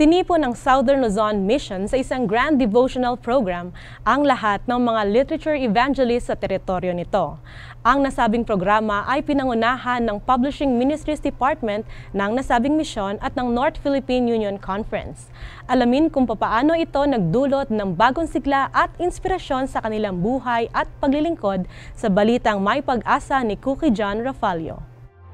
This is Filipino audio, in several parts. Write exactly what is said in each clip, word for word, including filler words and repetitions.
Tinipon ng Southern Luzon Mission sa isang grand devotional program ang lahat ng mga literature evangelists sa teritoryo nito. Ang nasabing programa ay pinangunahan ng Publishing Ministries Department ng nasabing misyon at ng North Philippine Union Conference. Alamin kung papaano ito nagdulot ng bagong sigla at inspirasyon sa kanilang buhay at paglilingkod sa balitang May Pag-asa ni Cookie John Rafalio.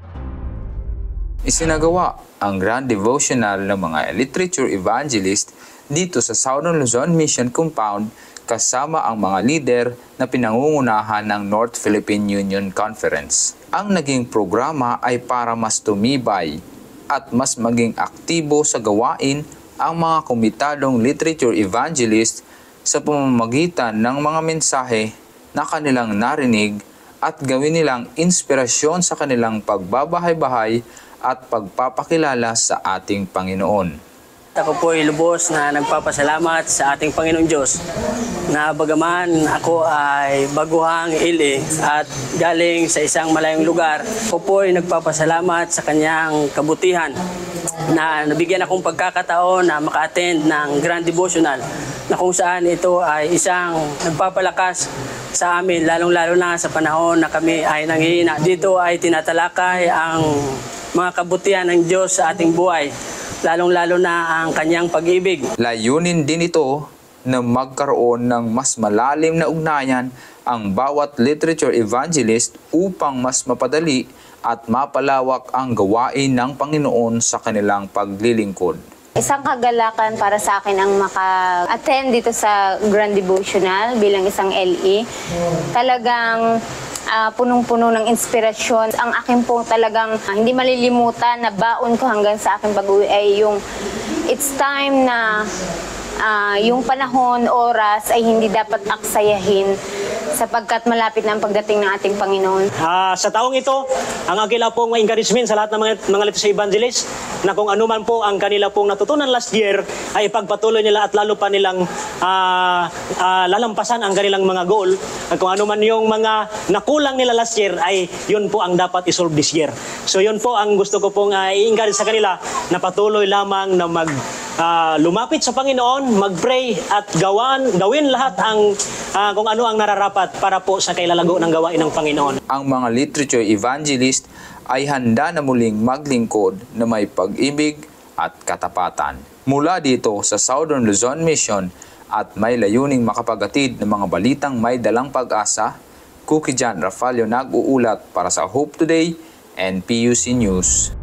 Isinagawa ang grand devotional ng mga literature evangelist dito sa Southern Luzon Mission Compound kasama ang mga leader na pinangungunahan ng North Philippine Union Conference. Ang naging programa ay para mas tumibay at mas maging aktibo sa gawain ang mga komitadong literature evangelist sa pamamagitan ng mga mensahe na kanilang narinig at gawin nilang inspirasyon sa kanilang pagbabahay-bahay at pagpapakilala sa ating Panginoon. Ako po ay lubos na nagpapasalamat sa ating Panginoong Diyos na bagaman ako ay baguhang ili at galing sa isang malayong lugar, ako po ay nagpapasalamat sa kanyang kabutihan na nabigyan akong pagkakataon na maka-attend ng Grand Devotional na kung saan ito ay isang nagpapalakas sa amin, lalong-lalo na sa panahon na kami ay nanghihina. Dito ay tinatalakay ang mga kabutihan ng Diyos sa ating buhay, lalong-lalo na ang kanyang pag-ibig. Layunin din ito na magkaroon ng mas malalim na ugnayan ang bawat literature evangelist upang mas mapadali at mapalawak ang gawain ng Panginoon sa kanilang paglilingkod. Isang kagalakan para sa akin ang maka-attend dito sa Grand Devotional bilang isang L E. Talagang Uh, punong-puno ng inspirasyon. Ang akin pong talagang uh, hindi malilimutan na baon ko hanggang sa aking pag-uwi ay yung it's time na uh, yung panahon, oras ay hindi dapat aksayahin sapagkat malapit na ang pagdating ng ating Panginoon. Uh, sa taong ito, ang agila pong encouragement sa lahat ng mga, mga literature evangelists na kung ano man po ang kanila pong natutunan last year ay pagpatuloy nila at lalo pa nilang uh, uh, lalampasan ang kanilang mga goal. At kung ano man yung mga nakulang nila last year ay yun po ang dapat isolve this year. So yun po ang gusto ko pong uh, i-encourage sa kanila na patuloy lamang na mag uh, lumapit sa Panginoon, mag-pray at gawan, gawin lahat ang uh, kung ano ang nararapat para po sa kailalago ng gawain ng Panginoon. Ang mga literature evangelist ay handa na muling maglingkod na may pag-ibig at katapatan. Mula dito sa Southern Luzon Mission at may layuning makapagatid ng mga balitang may dalang pag-asa, Cookie John Rafalio nag-uulat para sa Hope Today and P U C News.